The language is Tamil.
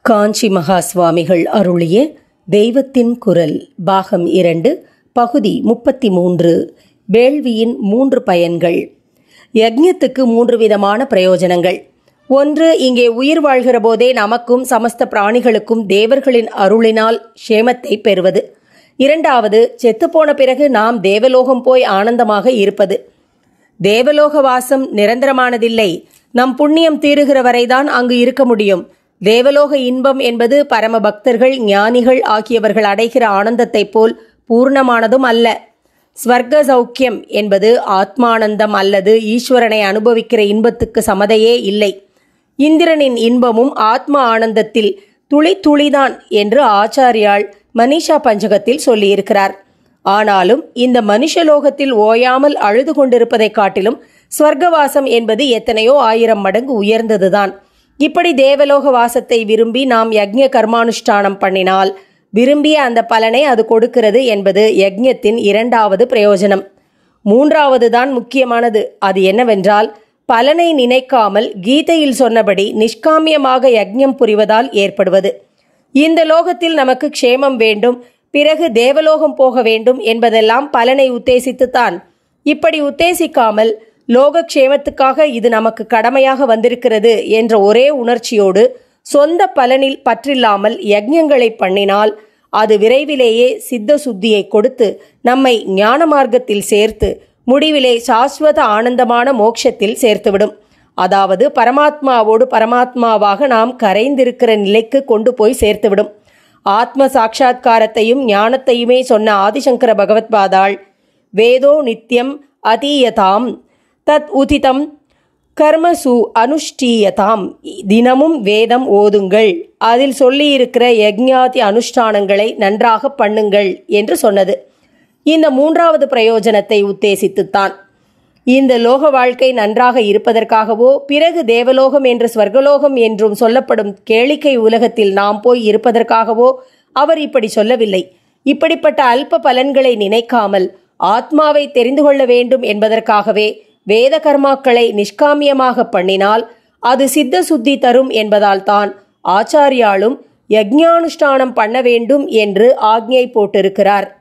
காஞ்சி மகா சுவாமிகள் அருளிய தெய்வத்தின் குரல் பாகம் 2 பகுதி 33 வேள்வியின் 3 பயன்கள். யக்ஞத்துக்கு 3 விதமான பிரயோஜனங்கள். 1. இங்கே உயிர் வாழ்கிற போதே நமக்கும் சமஸ்த பிராணிகளுக்கும் தேவர்களின் அருளினால் க்ஷேமத்தை பெறுவது. 2. செத்துப்போன பிறகு நாம் தேவலோகம் போய் ஆனந்தமாக இருப்பது. தேவலோக வாசம் நிரந்தரமானதில்லை. நம் புண்ணியம் தீருகிற வரைதான் அங்கு இருக்க முடியும். தேவலோக இன்பம் என்பது பரம பக்தர்கள், ஞானிகள் ஆகியவர்கள் அடைகிற ஆனந்தத்தைப் போல் பூர்ணமானதும் அல்ல. ஸ்வர்க சௌக்கியம் என்பது ஆத்மானந்தம் அல்லது ஈஸ்வரனை அனுபவிக்கிற இன்பத்துக்கு சமதையே இல்லை. இந்திரனின் இன்பமும் ஆத்மா ஆனந்தத்தில் துளி துளிதான் என்று ஆச்சாரியால் மனிஷா பஞ்சகத்தில் சொல்லியிருக்கிறார். ஆனாலும் இந்த மனுஷலோகத்தில் ஓயாமல் அழுது கொண்டிருப்பதைக் காட்டிலும் ஸ்வர்க்கவாசம் என்பது எத்தனையோ 1000 மடங்கு உயர்ந்ததுதான். இப்படி தேவலோக வாசத்தை விரும்பி நாம் யக்ஞ கர்மானுஷ்டானம் பண்ணினால் விரும்பிய அந்த பலனை அது கொடுக்கிறது என்பது யக்ஞத்தின் 2வது பிரயோஜனம். 3வது தான் முக்கியமானது. அது என்னவென்றால், பலனை நினைக்காமல் கீதையில் சொன்னபடி நிஷ்காமியமாக யக்ஞம் புரிவதால் ஏற்படுவது. இந்த லோகத்தில் நமக்கு க்ஷேமம் வேண்டும், பிறகு தேவலோகம் போக வேண்டும் என்பதெல்லாம் பலனை உத்தேசித்துத்தான். இப்படி உத்தேசிக்காமல் லோகக்ஷேமத்துக்காக இது நமக்கு கடமையாக வந்திருக்கிறது என்ற ஒரே உணர்ச்சியோடு சொந்த பலனில் பற்றில்லாமல் யக்ஞங்களை பண்ணினால் அது விரைவிலேயே சித்த சுத்தியை கொடுத்து நம்மை ஞான மார்க்கத்தில் சேர்த்து முடிவிலே சாஸ்வத ஆனந்தமான மோட்சத்தில் சேர்த்துவிடும். அதாவது பரமாத்மாவோடு பரமாத்மாவாக நாம் கரைந்திருக்கிற நிலைக்கு கொண்டு போய் சேர்த்துவிடும். ஆத்ம சாட்சா்காரத்தையும் ஞானத்தையுமே சொன்ன ஆதிசங்கர பகவத்பாதாள் வேதோ நித்யம் அதீயதாம் தத் உதிதம் கர்மசு அனுஷ்டீயதாம், தினமும் வேதம் ஓதுங்கள், அதில் சொல்லியிருக்கிற யக்ஞாதி அனுஷ்டானங்களை நன்றாக பண்ணுங்கள் என்று சொன்னது. இந்த 3வது பிரயோஜனத்தை உத்தேசித்துத்தான். இந்த லோக வாழ்க்கை நன்றாக இருப்பதற்காகவோ பிறகு தேவலோகம் என்று ஸ்வர்கலோகம் என்றும் சொல்லப்படும் கேளிக்கை உலகத்தில் நாம் போய் இருப்பதற்காகவோ அவர் இப்படி சொல்லவில்லை. இப்படிப்பட்ட அல்ப பலன்களை நினைக்காமல் ஆத்மாவை தெரிந்து கொள்ள வேண்டும் என்பதற்காகவே வேத கர்மாக்களை நிஷ்காமியமாக பண்ணினால் அது சித்த சுத்தி தரும் என்பதால் தான் ஆச்சாரியாலும் யக்ஞானுஷ்டானம் பண்ண வேண்டும் என்று ஆக்ஞை போட்டிருக்கிறார்.